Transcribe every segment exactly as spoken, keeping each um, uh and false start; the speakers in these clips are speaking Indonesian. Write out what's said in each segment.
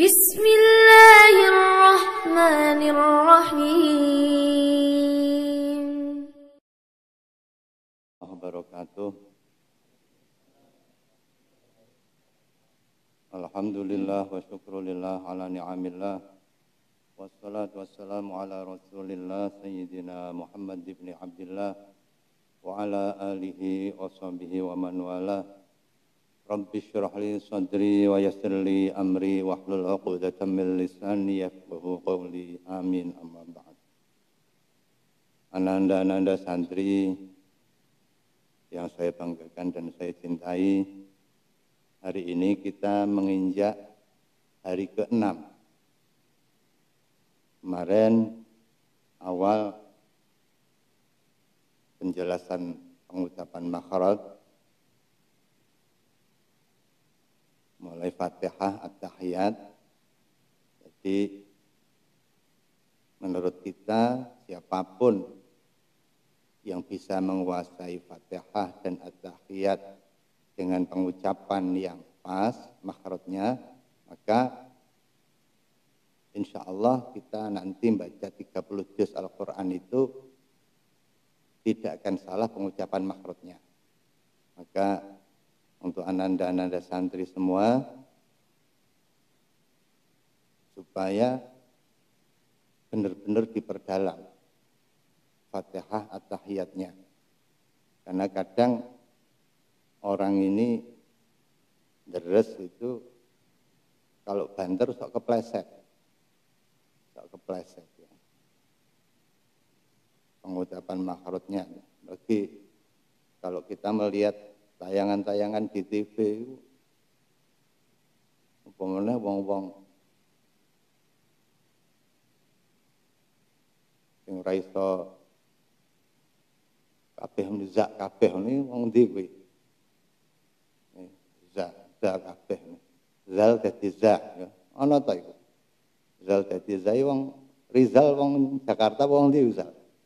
Bismillahirrahmanirrahim. Wabarakatuh. Alhamdulillah wa syukrulillah ala ni'amillah. Wassalatu wassalamu ala rasulillah Sayyidina Muhammad ibn Abdillah wa ala alihi wa sahbihi wa man wala. Rabbi syrah li sadri wa yassir li amri wa hlul 'uqdatam min lisani yafqahu qawli. Amin. Amma ba'd. Ananda-ananda santri yang saya banggakan dan saya cintai, hari ini kita menginjak hari keenam. Kemarin awal penjelasan pengucapan makhraj, mulai Fatihah, At-Tahiyat. Jadi menurut kita siapapun yang bisa menguasai Fatihah dan At-Tahiyat dengan pengucapan yang pas makhrajnya, maka insya Allah kita nanti baca tiga puluh juz Al-Quran itu tidak akan salah pengucapan makhrajnya. Maka untuk ananda-ananda santri semua, supaya benar-benar diperdalam Fatihah At-Tahiyatnya. Karena kadang orang ini deres itu kalau banter sok kepleset. Sok kepleset ya. Pengucapan makhrajnya. Lagi kalau kita melihat tayangan-tayangan di T V itu umpamanya wong-wong sing ra iso kabeh mizak kabeh ini wong ndi kuwi? Za, za kabeh. Zal dadi za, ya. Ana ta iku? Zal dadi za wong Rizal wong Jakarta wong ndi Rizal?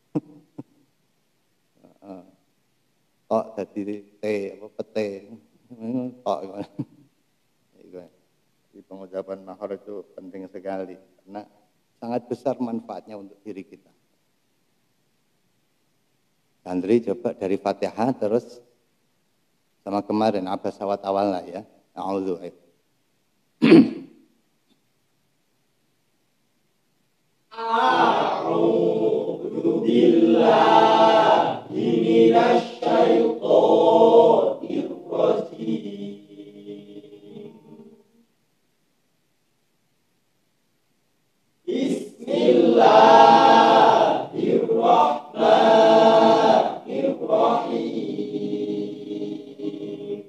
Heeh. Tok dadi T apa pete. Tok iku. Iku. Di pengucapan makhraj itu penting sekali karena sangat besar manfaatnya untuk diri kita. Santri coba dari Fatihah terus sama kemarin abas awat awal lah ya. A'udzu. A'udzu billahi minasy syaithanir rajim. Bismillahirrahmanirrahim.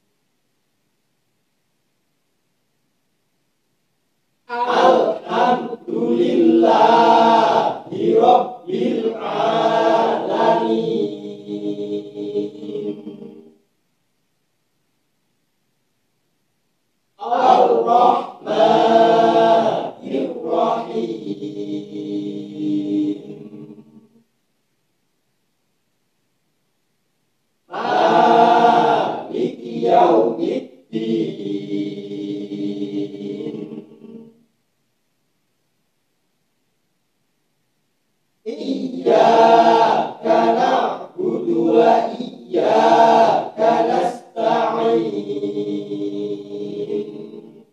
Alhamdulillahi Rabbil Alamin. Ar-Rahmanir-Rahim. Maliki Yaumiddin. Iyyaka na'budu wa iyyaka nasta'in.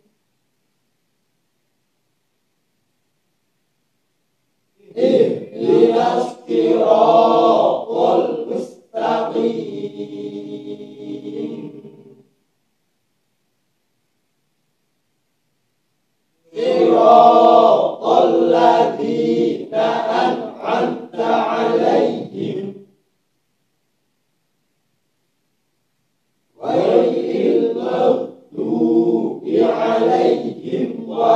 Ihdinas siratal mustaqim. Siratal ladzina an'amta 'alaihim ghairil maghdubi 'alaihim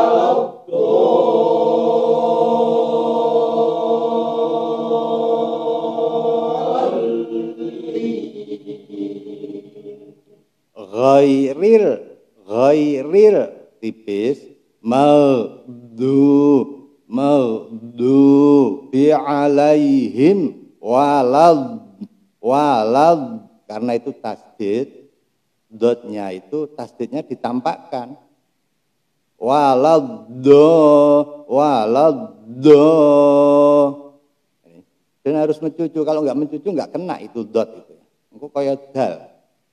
waladdallin. Ghairil, ghairil tipis, maghdu, maghdubi 'alaihim walad, walad, karena itu tasdid, dotnya itu tasdidnya ditampakkan. waladdo waladdo. Dan harus mencucu, kalau nggak mencucu nggak kena itu dot itu. Engko kaya dal.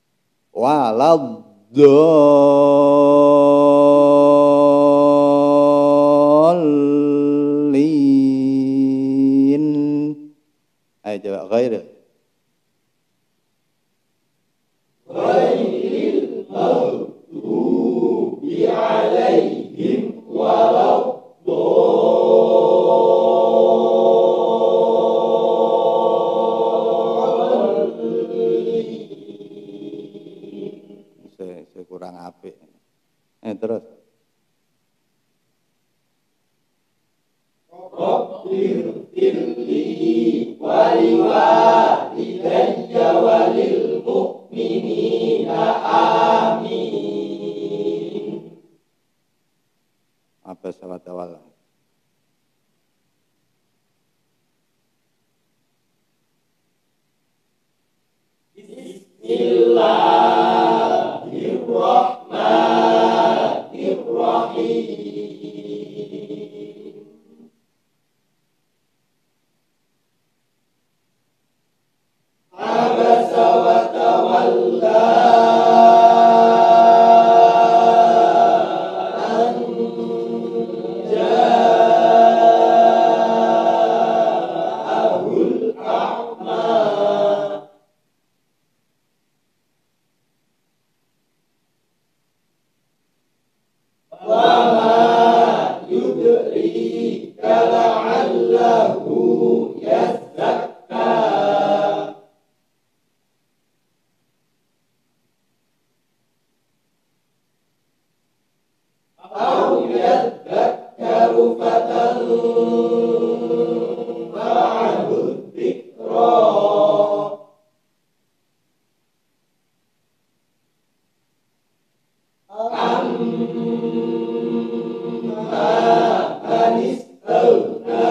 Waladolin. Ayo coba ghairil. Ghairil maghdubi alaihim waladdallin. Saya kurang apik. Eh terus. Rabbir firli waliwalidayya walil mu'minina amin. Apa sahabat awal? Bismillahirrahmanirrahim. Abasa wa tawalla an ja'ahul a'ma. Wa ma yudrika la'allahu yazakka. Au yadzakkaru fatanfa'ahu dzikra. Amma manistaghna.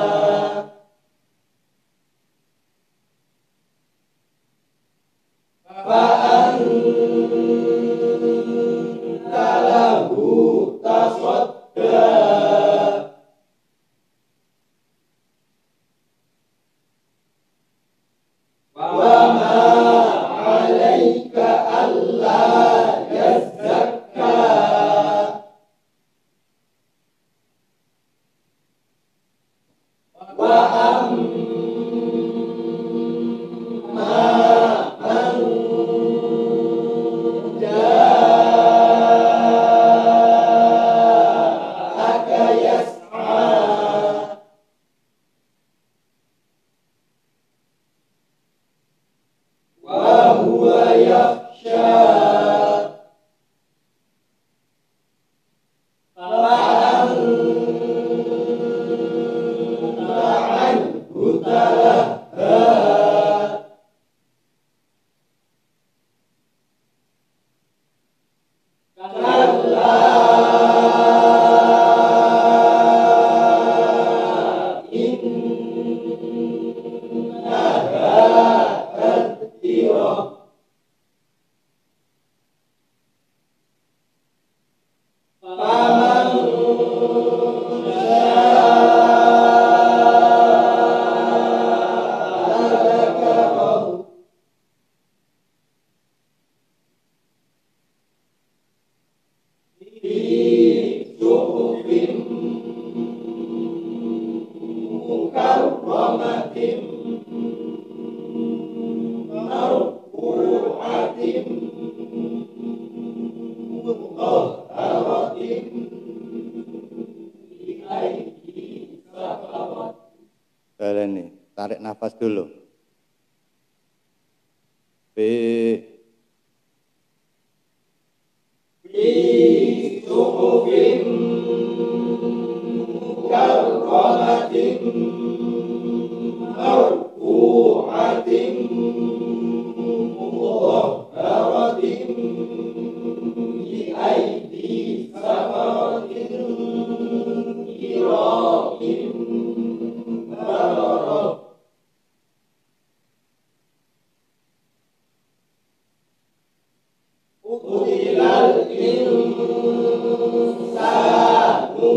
Fa'anta lahu tasadda. Wa ma 'alaika alla yazakka. Wa amma man ja'aka yas'a. Wa huwa yakhsha. Fa'anta anhu talahha. Kalla innaha tadhkirah. Faman syaa'a dzakarahu. Fi suhufin mukarramatin marfu'atin mutahharatin bi aidi safawat. Kalian nih, tarik nafas dulu. B. Fi suhufin mukarramatin marfu'atin mutahharatin bi aidi safaratin kiramin bararah. Utilal insan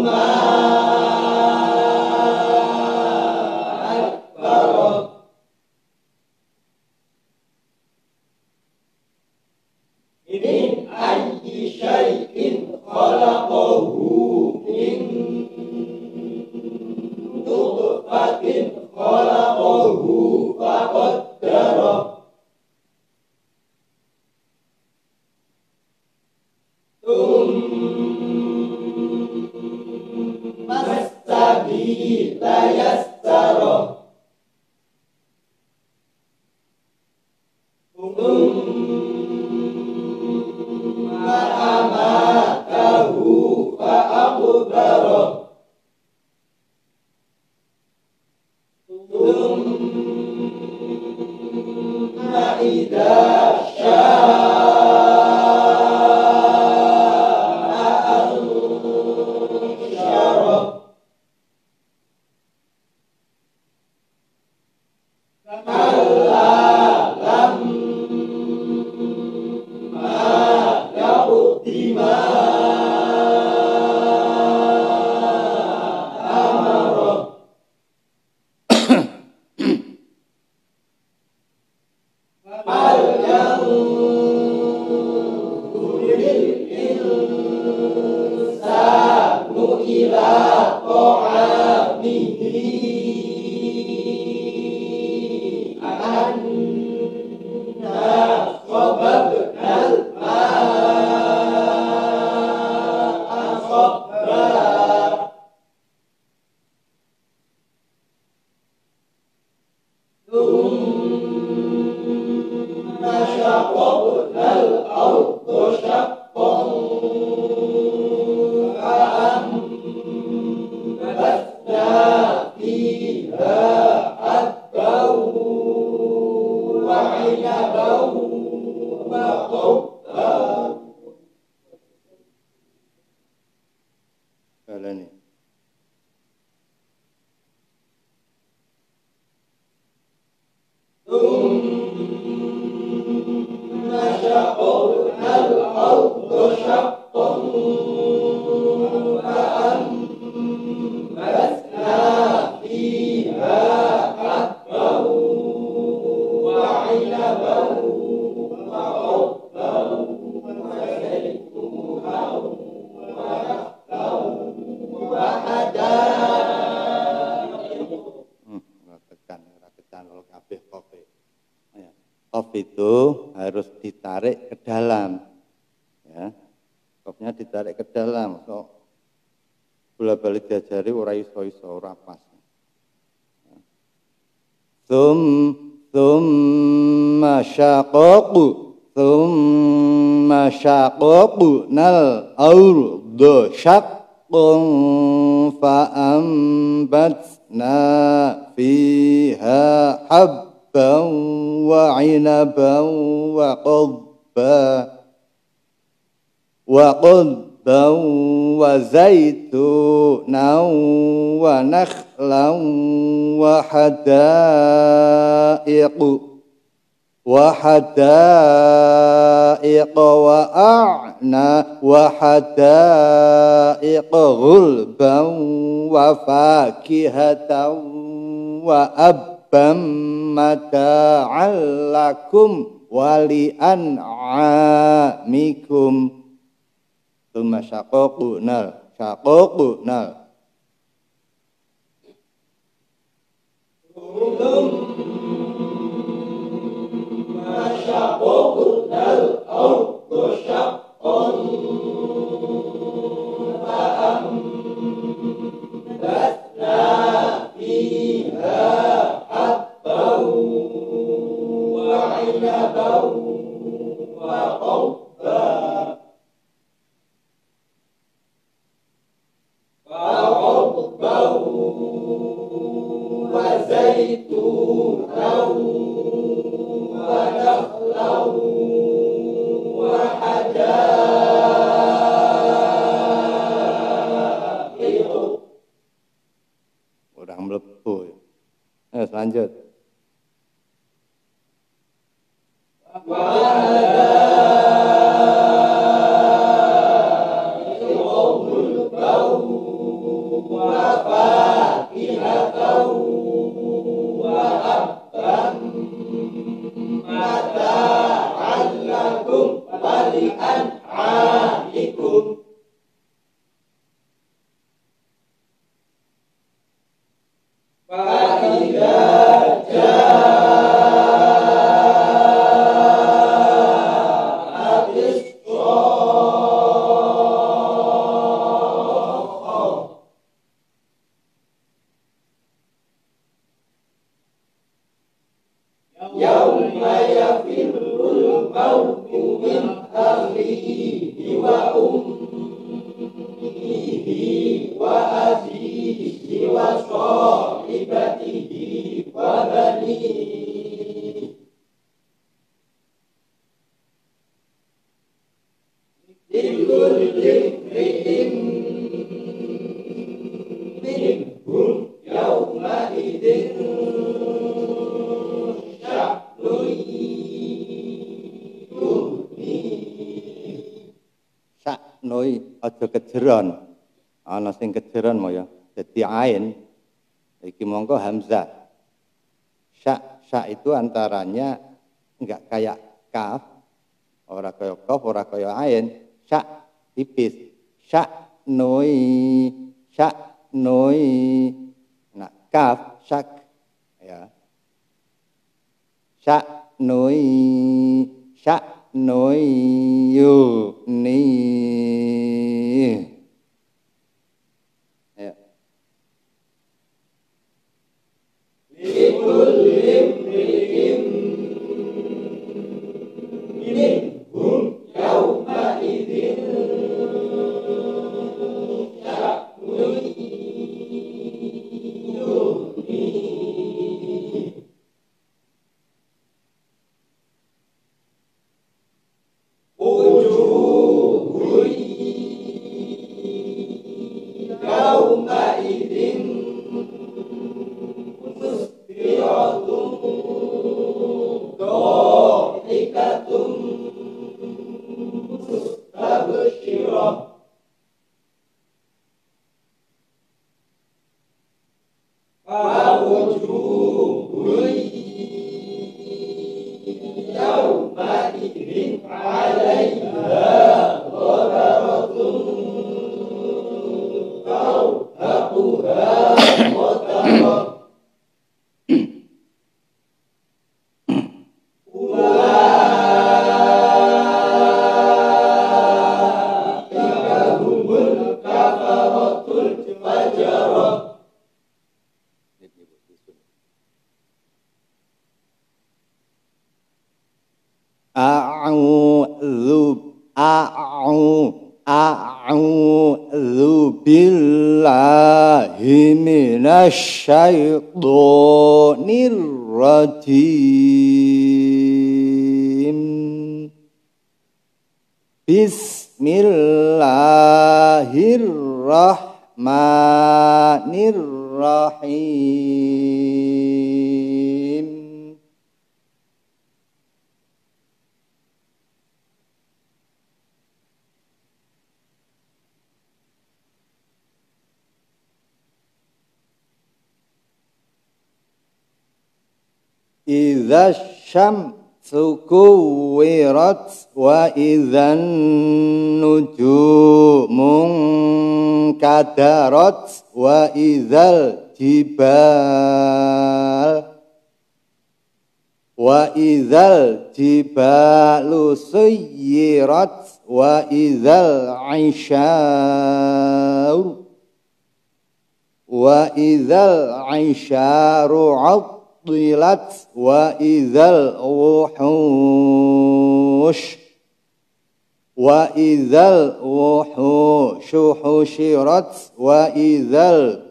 Qaf itu harus ditarik ke dalam, ya. Qafnya ditarik ke dalam, so bola balik diajari ora iso iso ora pas. Sum summa syaqaqu summa syaqaqu nal ardu syaqqan fa ambatna fiha hab وعنبا وقضبا وقضبا وزيتونا ونخلا وحدائق وحدائق وأعنى وحدائق غلبا وفاكهة وأب mata'an lakum wali an'amikum. Tsumma syaqaqnal syaqaqnal syaqaqnal ardu syaqqan fa'ambatna fiha udah melepuh. Eh, lanjut. min akhihi wa ummihi wa abihi wa sahibatihi wa banihi. Likulli imri'in minhum yawma idin sya'nun yughnihi. Sya'nun aja kejeron. Ana sing kejeron moyo dadi ain. Iki mongko hamzah. Sya, sya itu antaranya enggak kayak kaf, ora kaya kaf, ora kaya ain. Sya tipis. Sya noi, sya noi. Nah, kaf syak ya. Sya noi, sya noi yu ni. Ya. Likulli imri'in minhum yawma idin sya'nun yughnihi. Wujuhun yawma idin musfiratun dhahikatun mustabshirah. Wa wujuhun yawma idin 'alaiha ghadaratun tarhaquha qatarah. Ulaika humul kafaratul fajarah. A'udzu a'udzu a'udzu billahi minasyaitonir rajim. Bismillahirrahmanirrahim. Idza syamsu kuwirat wa idzan nujumun kadarat wa idzal jibal wa idzal jibalu suyirat wa idzal isyaru wa idzal isyaru Tilat wa idzal wuhush wa idzal wuhushu husyirat wa idzal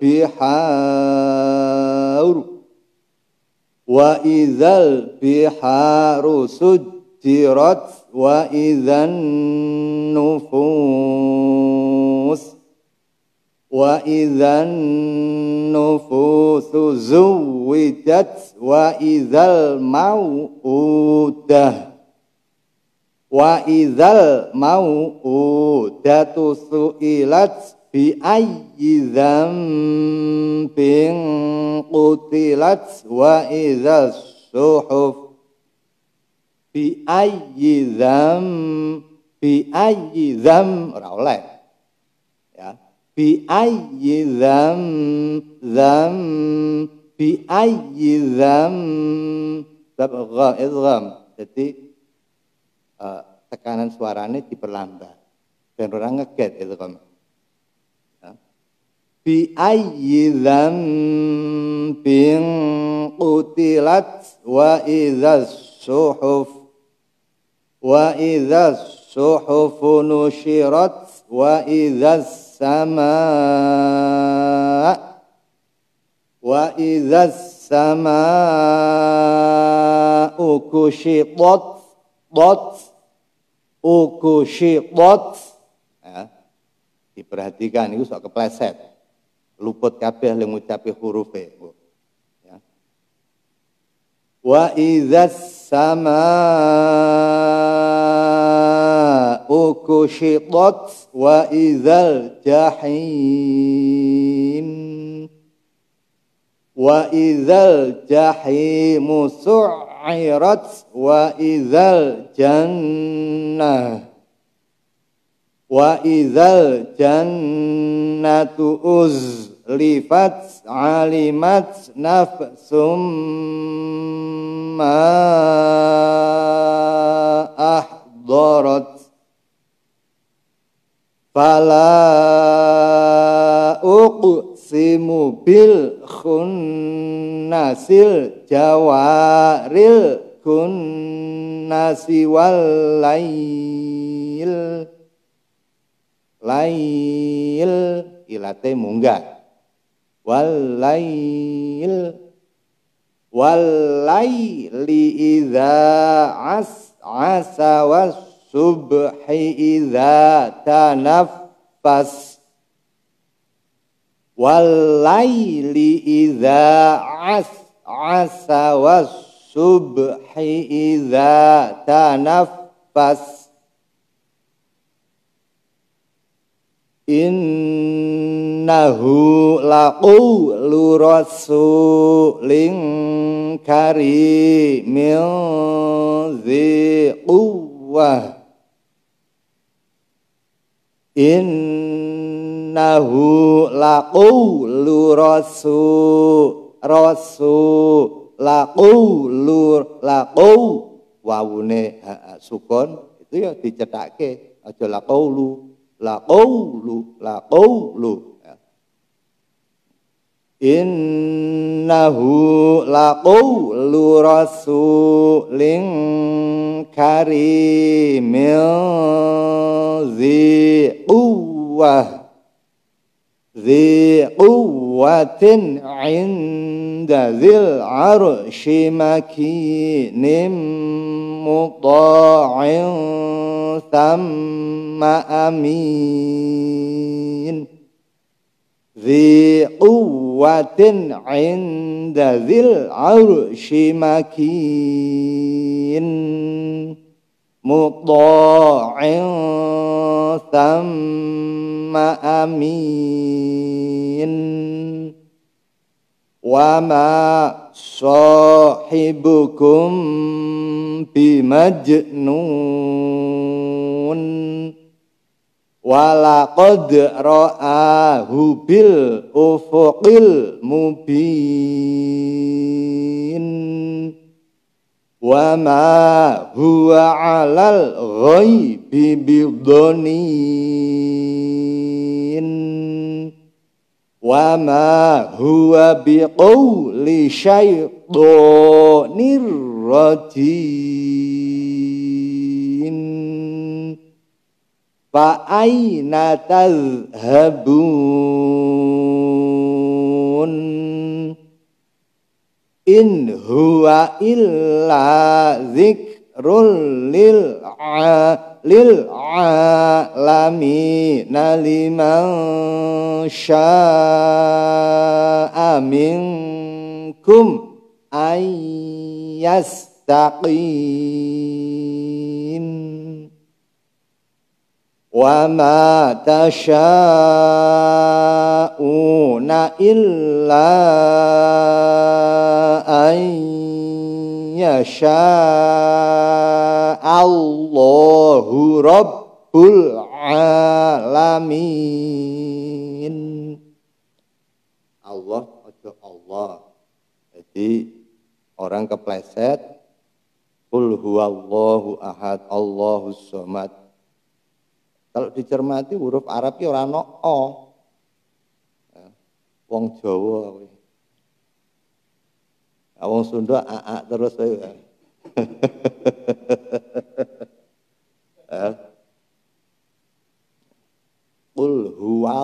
bihar wa idzal biharu sujjirat wa idzan nufus wa idzan nufusu zuwijat wa idzal mau'udah wa idzal mau'udatu su'ilat bi ayyi dzambin qutilat wa idzal suhuf bi ayyi dzam bi ayyi dzam ora oleh ya bi ayyi dzam dzam bi ayyi dzam tabgha idgham. Jadi uh, tekanan suaranya diperlambat dan orang ngeget idgham. Ya. Bi ayyi dzambin qutilat wa idzas suhuf Wa idza suhufu nusyirat wa idza samaa wa idza samaa ukushitat dot ukushitat ya, diperhatikan itu sok kepleset luput kabeh le ngucapi hurufe ya. Wa idza samaa ukushitat wa idzal jahim wa idzal jahimu su'irat wa idzal jannah wa idzal jannatu uzlifat alimat nafsum ma ahdarat fala uqsimu bil khunnasil jawaril kunnasi wal lail lail ilate munggah wal lail wal laili idza as asa was subhi idza tanaffas wal laili idza as asa was subhi idza tanaffas innahu laqulu rasulin karimin dzi quwwah innahu laqulu rasul rasul laqulu laqu wawune ha sukun itu ya dicethake aja laqulu laqulu laqulu innahu laqulu rasulin karimin dzi quwwah dzi quwwatin 'inda dzil 'arsy makinim muta'in thamma amin dzi quwwatin 'inda dzil 'arsy makin muta'in thamma amin wa ma sahibukum bimajnun walaqad ra'ahu bil ufuqil mubin wa ma huwa 'alal ghaibi bidonin wa ma huwa biqauli syaithanir rajim fa aina tadhhabun in huwa illa dzikrul lil lil alamin liman syaa minkum ayyastaqim wa ma tasyauna illa an yasha Allahu rabbul alamin. Allah aja Allah. Jadi orang kepleset qul huwallahu ahad Allahus samad. Kalau dicermati huruf Arab ki ora ono o. Wong Jawa kuwi. Wong Sunda a a terus ae.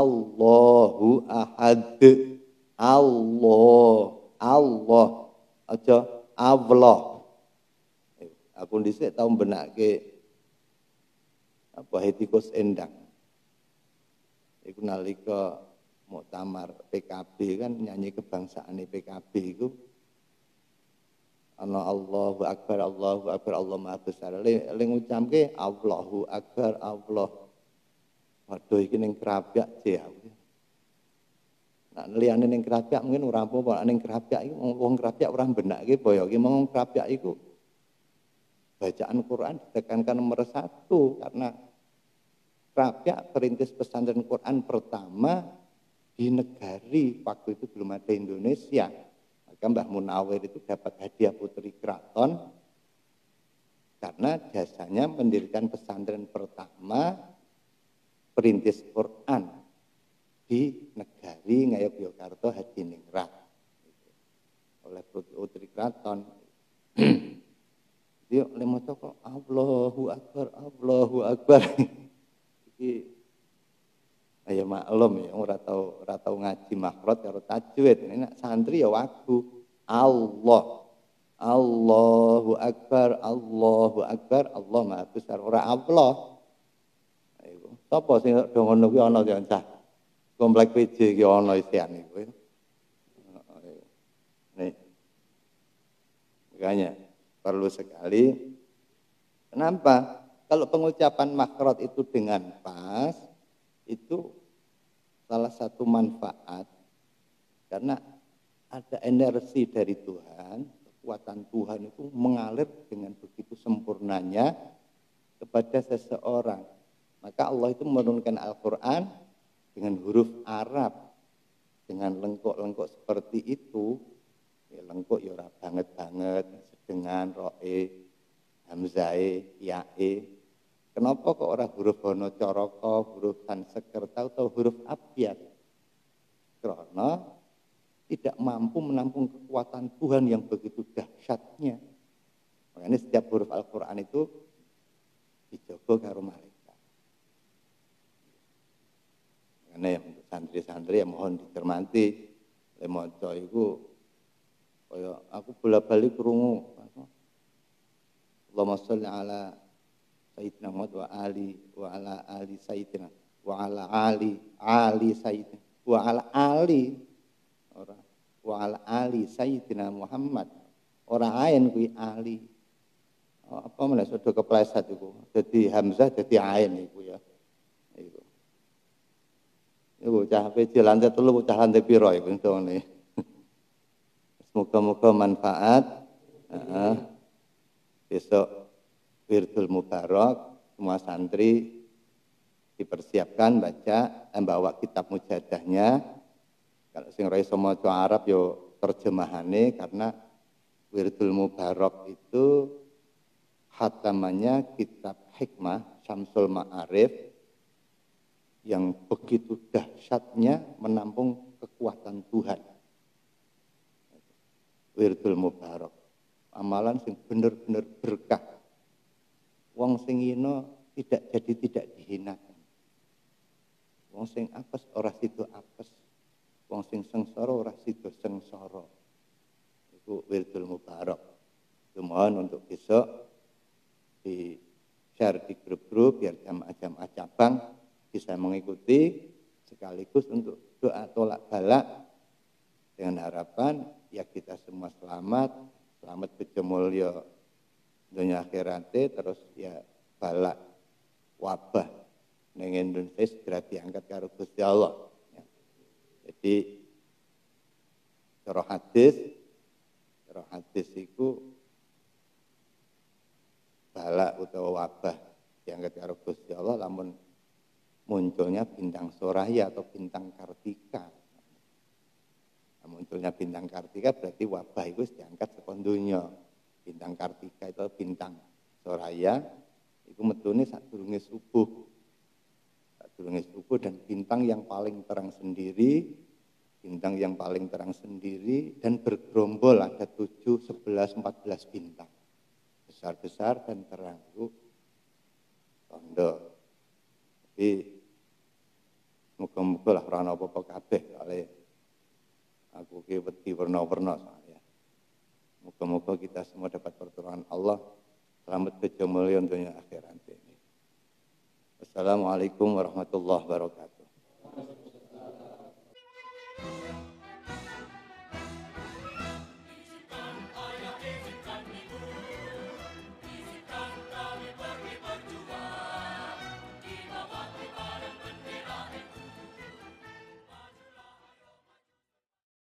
Allahu ahad. Allah, Allah. Aja Allah. Aku dhisik tau benake apa Hetikus Endang. Iku nalika muktamar P K B kan nyanyi kebangsaane P K B iku ana Allahu Akbar, Allahu Akbar, Allah Maha Besar. Le ngucapke Allahu Akbar, Allah. Waduh iki ning Krapyak je aku. Nek liyane ning Krapyak mungkin ora apa-apa, ning Krapyak iku wong Krapyak ora benake apa ya iki mong Krapyak iku bacaan Quran ditekankan nomor satu karena Krapyak perintis pesantren Quran pertama di negari waktu itu belum ada Indonesia. Maka Mbah Munawir itu dapat hadiah putri keraton karena jasanya mendirikan pesantren pertama perintis Quran di negari Ngayogyakarta Hadiningrat oleh putri keraton. Dia lemo kok Allahu Akbar, Allahu Akbar. Iki ayo maklum ya ora tau ora tau ngaji makhraj karo tajwid. Nek santri ya wagu Allah. Allahu Akbar, Allahu Akbar, Allah Maha Besar ora Allah. Ayo sapa sing do ngono kuwi ana ya cah. Komplek P J iki ana isian iku. Nih. Makanya perlu sekali. Kenapa? Kalau pengucapan makhraj itu dengan pas, itu salah satu manfaat. Karena ada energi dari Tuhan, kekuatan Tuhan itu mengalir dengan begitu sempurnanya kepada seseorang. Maka Allah itu menurunkan Al-Quran dengan huruf Arab, dengan lengkok-lengkok seperti itu. Ya, lengkok ya ora banget-banget, sedengan, roe, hamzae, yae. Kenapa kok orang huruf Hono Coroko, huruf Sansekerta atau huruf Abjad? Karena tidak mampu menampung kekuatan Tuhan yang begitu dahsyatnya. Makanya setiap huruf Al-Quran itu dijaga karo malaikat. Makanya yang untuk santri-santri yang mohon dicermati, lemoco itu, kaya aku bolak-balik krungu. Allahumma sholli ala Sayyidina Muhammad wa ali wa ala ali Sayyidina wa ala ali ali Sayyidina wa ala ali ora wa ala ali Sayyidina Muhammad ora ain kuwi ali oh, apa meneh sudah kepleset iku dadi hamzah dadi ain iku ya iku iku cah P J lantai telu cah lantai piro iku ngene semoga-moga manfaat heeh besok Wirdul Mubarak, semua santri dipersiapkan baca, membawa kitab mujadahnya. Kalau sing ora iso maca Arab yo terjemahane karena Wirdul Mubarak itu khatamannya kitab hikmah Syamsul Ma'arif yang begitu dahsyatnya menampung kekuatan Tuhan. Wirdul Mubarak, amalan sing bener-bener berkah. Wong sing ino tidak jadi tidak dihinakan. Wong sing apes ora sida apes. Wong sing sengsara ora sida sengsara. Iku Wirdul Mubarak. Mohon untuk besok di share di grup-grup biar jamaah-jamaah cabang bisa mengikuti sekaligus untuk doa tolak balak dengan harapan ya kita semua selamat, selamat bejo mulya dunia akhirate terus ya balak wabah ning Indonesia segera diangkat karo Gusti Allah. Ya. Jadi cara hadis, cara hadis iku balak utawa wabah diangkat karo Gusti Allah lamun munculnya bintang Soraya atau bintang Kartika. Nah, munculnya bintang Kartika berarti wabah itu diangkat saka donya. Bintang Kartika itu bintang Soraya, itu metune sadurunge subuh. Sadurunge subuh dan bintang yang paling terang sendiri, bintang yang paling terang sendiri dan bergerombol ada tujuh, sebelas, empat belas bintang. Besar-besar dan terang itu tondo. Jadi semoga muga lah ora ana apa-apa kabeh kali aku ki wedi werna-werna saya. Muga-muga kita semua dapat pertolongan Allah, selamat bejo mulya dunya akhirat ini. Wassalamualaikum warahmatullahi wabarakatuh.